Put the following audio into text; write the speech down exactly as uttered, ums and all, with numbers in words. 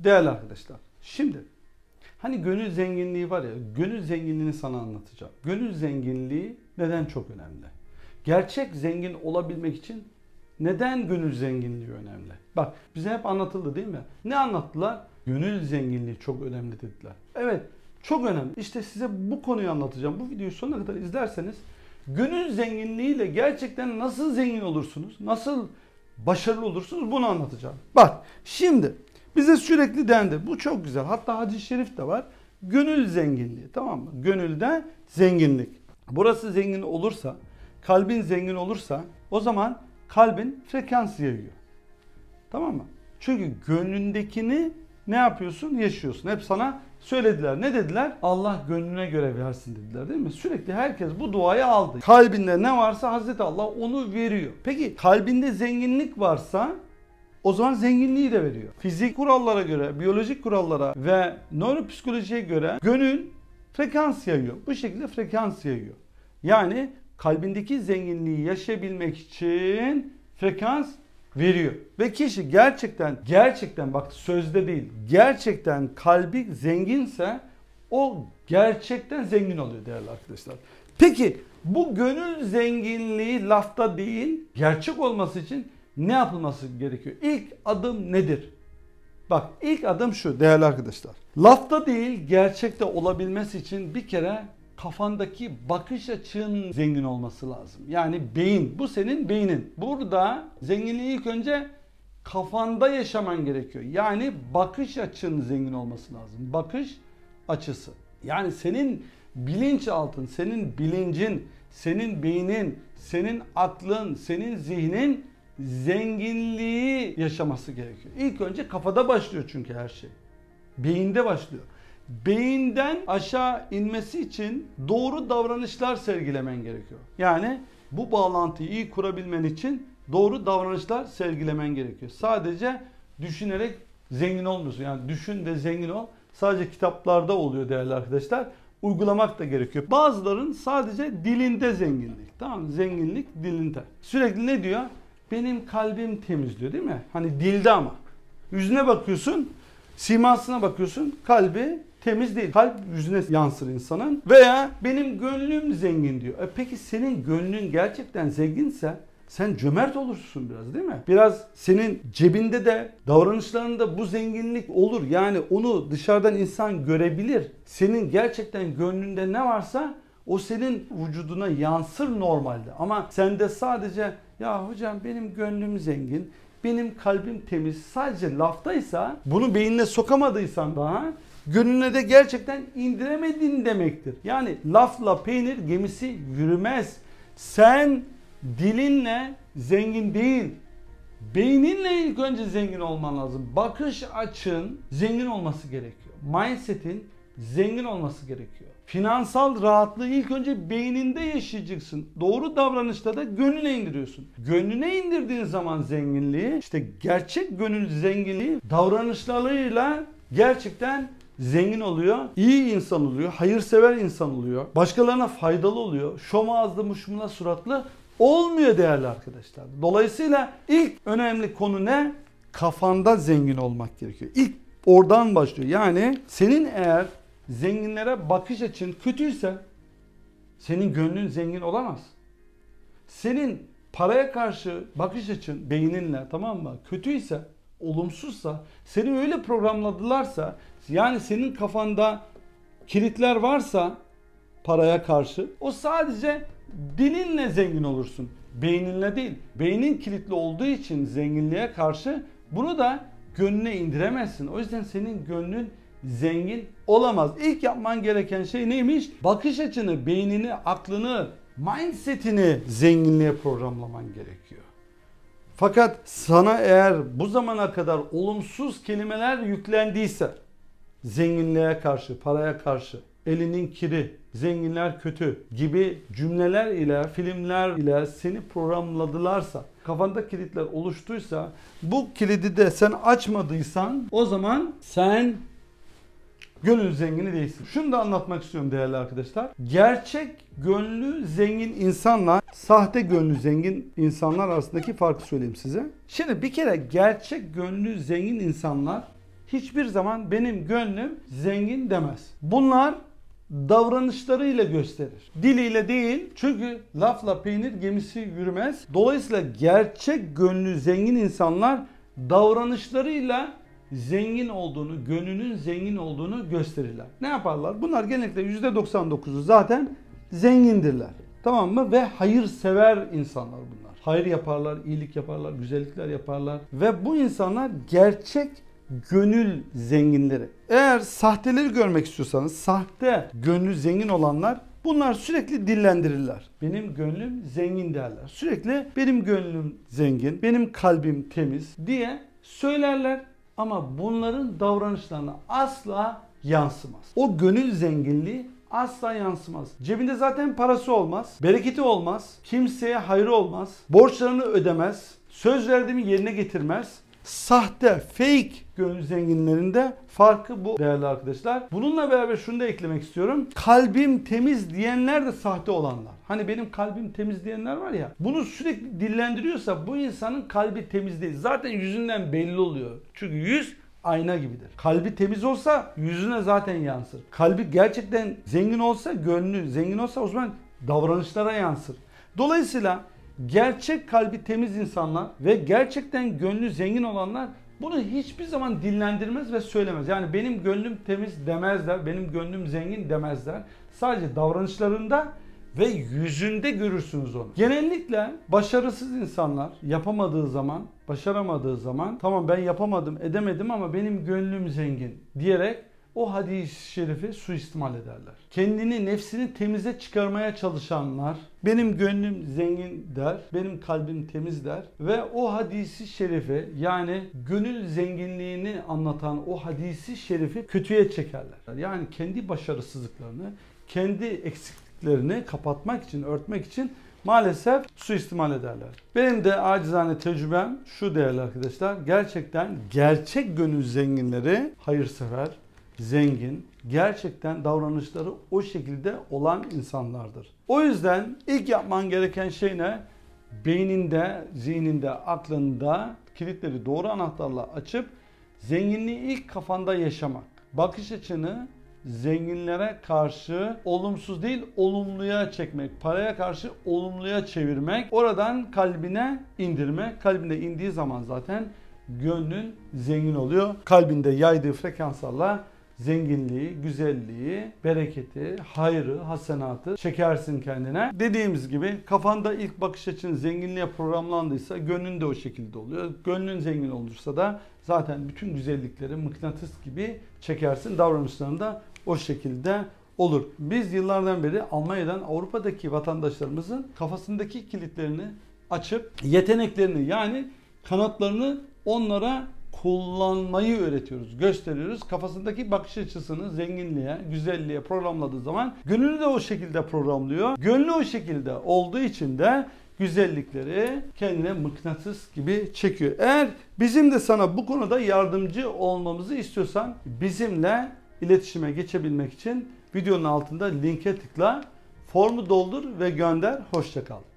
Değerli arkadaşlar, şimdi hani gönül zenginliği var ya, gönül zenginliğini sana anlatacağım. Gönül zenginliği neden çok önemli? Gerçek zengin olabilmek için neden gönül zenginliği önemli? Bak, bize hep anlatıldı değil mi? Ne anlattılar? Gönül zenginliği çok önemli dediler. Evet, çok önemli. İşte size bu konuyu anlatacağım. Bu videoyu sonuna kadar izlerseniz gönül zenginliğiyle gerçekten nasıl zengin olursunuz? Nasıl başarılı olursunuz? Bunu anlatacağım. Bak, şimdi bize sürekli dendi. Bu çok güzel. Hatta hadis-i şerif de var. Gönül zenginliği. Tamam mı? Gönülde zenginlik. Burası zengin olursa, kalbin zengin olursa o zaman kalbin frekans yayıyor. Tamam mı? Çünkü gönlündekini ne yapıyorsun? Yaşıyorsun. Hep sana söylediler. Ne dediler? Allah gönlüne göre versin dediler değil mi? Sürekli herkes bu duayı aldı. Kalbinde ne varsa Hazreti Allah onu veriyor. Peki kalbinde zenginlik varsa o zaman zenginliği de veriyor. Fizik kurallara göre, biyolojik kurallara ve nöropsikolojiye göre gönül frekans yayıyor. Bu şekilde frekans yayıyor. Yani kalbindeki zenginliği yaşayabilmek için frekans veriyor. Ve kişi gerçekten, gerçekten bak sözde değil, gerçekten kalbi zenginse o gerçekten zengin oluyor değerli arkadaşlar. Peki bu gönül zenginliği lafta değil, gerçek olması için ne yapılması gerekiyor? İlk adım nedir? Bak, ilk adım şu değerli arkadaşlar. Lafta değil, gerçekte olabilmesi için bir kere kafandaki bakış açın zengin olması lazım. Yani beyin. Bu senin beynin. Burada zenginliği ilk önce kafanda yaşaman gerekiyor. Yani bakış açın zengin olması lazım. Bakış açısı. Yani senin bilinçaltın, senin bilincin, senin beynin, senin aklın, senin zihnin zenginliği yaşaması gerekiyor. İlk önce kafada başlıyor çünkü her şey. Beyinde başlıyor. Beyinden aşağı inmesi için doğru davranışlar sergilemen gerekiyor. Yani bu bağlantıyı iyi kurabilmen için doğru davranışlar sergilemen gerekiyor. Sadece düşünerek zengin olmuyorsun. Yani düşün de zengin ol. Sadece kitaplarda oluyor değerli arkadaşlar. Uygulamak da gerekiyor. Bazıların sadece dilinde zenginlik. Tamam mı? Zenginlik dilinde. Sürekli ne diyor? Benim kalbim temiz diyor değil mi? Hani dilde ama. Yüzüne bakıyorsun, simasına bakıyorsun, kalbi temiz değil. Kalp yüzüne yansır insanın. Veya benim gönlüm zengin diyor. E peki senin gönlün gerçekten zenginse sen cömert olursun biraz değil mi? Biraz senin cebinde de davranışlarında bu zenginlik olur. Yani onu dışarıdan insan görebilir. Senin gerçekten gönlünde ne varsa o senin vücuduna yansır normalde. Ama sende sadece ya hocam benim gönlüm zengin, benim kalbim temiz sadece laftaysa, bunu beynine sokamadıysan daha gönlüne de gerçekten indiremedin demektir. Yani lafla peynir gemisi yürümez. Sen dilinle zengin değil, beyninle ilk önce zengin olman lazım. Bakış açın zengin olması gerekiyor. Mindset'in zengin olması gerekiyor. Finansal rahatlığı ilk önce beyninde yaşayacaksın. Doğru davranışta da gönlüne indiriyorsun. Gönlüne indirdiğin zaman zenginliği, işte gerçek gönül zenginliği davranışlarıyla gerçekten zengin oluyor. İyi insan oluyor. Hayırsever insan oluyor. Başkalarına faydalı oluyor. Şom ağızlı muşmula suratlı olmuyor değerli arkadaşlar. Dolayısıyla ilk önemli konu ne? Kafanda zengin olmak gerekiyor. İlk oradan başlıyor. Yani senin eğer zenginlere bakış açın kötüyse senin gönlün zengin olamaz. Senin paraya karşı bakış açın beyninle, tamam mı, kötüyse, olumsuzsa, seni öyle programladılarsa, yani senin kafanda kilitler varsa paraya karşı, o sadece dilinle zengin olursun. Beyninle değil. Beynin kilitli olduğu için zenginliğe karşı bunu da gönlüne indiremezsin. O yüzden senin gönlün zengin olamaz. İlk yapman gereken şey neymiş? Bakış açını, beynini, aklını, mindset'ini zenginliğe programlaman gerekiyor. Fakat sana eğer bu zamana kadar olumsuz kelimeler yüklendiyse, zenginliğe karşı, paraya karşı, elinin kiri, zenginler kötü gibi cümleler ile, filmler ile seni programladılarsa, kafanda kilitler oluştuysa, bu kilidi de sen açmadıysan o zaman sen gönül zengini değilsin. Şunu da anlatmak istiyorum değerli arkadaşlar. Gerçek gönlü zengin insanla sahte gönlü zengin insanlar arasındaki farkı söyleyeyim size. Şimdi bir kere gerçek gönlü zengin insanlar hiçbir zaman benim gönlüm zengin demez. Bunlar davranışlarıyla gösterir. Diliyle değil, çünkü lafla peynir gemisi yürümez. Dolayısıyla gerçek gönlü zengin insanlar davranışlarıyla zengin olduğunu, gönlünün zengin olduğunu gösterirler. Ne yaparlar? Bunlar genellikle yüzde doksan dokuzu zaten zengindirler. Tamam mı? Ve hayırsever insanlar bunlar. Hayır yaparlar, iyilik yaparlar, güzellikler yaparlar. Ve bu insanlar gerçek gönül zenginleri. Eğer sahteleri görmek istiyorsanız, sahte gönlü zengin olanlar, bunlar sürekli dillendirirler. Benim gönlüm zengin derler. Sürekli benim gönlüm zengin, benim kalbim temiz diye söylerler. Ama bunların davranışlarına asla yansımaz. O gönül zenginliği asla yansımaz. Cebinde zaten parası olmaz, bereketi olmaz, kimseye hayrı olmaz, borçlarını ödemez, söz verdiğimi yerine getirmez. Sahte, fake gönül zenginlerinde farkı bu değerli arkadaşlar. Bununla beraber şunu da eklemek istiyorum. Kalbim temiz diyenler de sahte olanlar. Hani benim kalbim temiz diyenler var ya. Bunu sürekli dillendiriyorsa bu insanın kalbi temiz değil. Zaten yüzünden belli oluyor. Çünkü yüz ayna gibidir. Kalbi temiz olsa yüzüne zaten yansır. Kalbi gerçekten zengin olsa, gönlü zengin olsa o zaman davranışlara yansır. Dolayısıyla gerçek kalbi temiz insanlar ve gerçekten gönlü zengin olanlar bunu hiçbir zaman dillendirmez ve söylemez. Yani benim gönlüm temiz demezler, benim gönlüm zengin demezler. Sadece davranışlarında ve yüzünde görürsünüz onu. Genellikle başarısız insanlar yapamadığı zaman, başaramadığı zaman tamam ben yapamadım, edemedim ama benim gönlüm zengin diyerek o hadis-i şerifi suistimal ederler. Kendini, nefsini temize çıkarmaya çalışanlar benim gönlüm zengin der, benim kalbim temiz der ve o hadisi şerifi, yani gönül zenginliğini anlatan o hadisi şerifi kötüye çekerler. Yani kendi başarısızlıklarını, kendi eksikliklerini kapatmak için, örtmek için maalesef suistimal ederler. Benim de acizane tecrübem şu değerli arkadaşlar. Gerçekten gerçek gönül zenginleri hayırsever, zengin, gerçekten davranışları o şekilde olan insanlardır. O yüzden ilk yapman gereken şey ne? Beyninde, zihninde, aklında kilitleri doğru anahtarla açıp zenginliği ilk kafanda yaşamak. Bakış açını zenginlere karşı olumsuz değil, olumluya çekmek. Paraya karşı olumluya çevirmek. Oradan kalbine indirmek. Kalbine indiği zaman zaten gönlün zengin oluyor. Kalbinde yaydığı frekanslarla zenginliği, güzelliği, bereketi, hayrı, hasenatı çekersin kendine. Dediğimiz gibi kafanda ilk bakış açın zenginliğe programlandıysa gönlün de o şekilde oluyor. Gönlün zengin olursa da zaten bütün güzellikleri mıknatıs gibi çekersin. Davranışların da o şekilde olur. Biz yıllardan beri Almanya'dan Avrupa'daki vatandaşlarımızın kafasındaki kilitlerini açıp yeteneklerini, yani kanatlarını onlara kullanmayı öğretiyoruz, gösteriyoruz. Kafasındaki bakış açısını zenginliğe, güzelliğe programladığı zaman gönlünü de o şekilde programlıyor. Gönlü o şekilde olduğu için de güzellikleri kendine mıknatıs gibi çekiyor. Eğer bizim de sana bu konuda yardımcı olmamızı istiyorsan bizimle iletişime geçebilmek için videonun altında linke tıkla, formu doldur ve gönder. Hoşça kal.